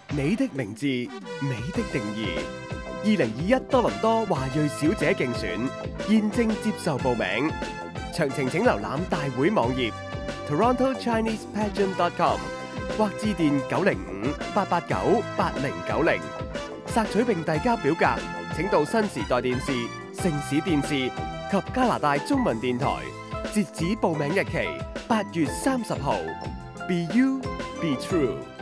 你的名字，你的定義。2021多倫多華裔小姐競選現正接受報名，詳情請瀏覽大會網頁 torontochinesepageant.com 或致電905-889-8090，索取並遞交表格。請到新時代電視、城市電視及加拿大中文電台。截止報名日期8月30號。Be you, be true。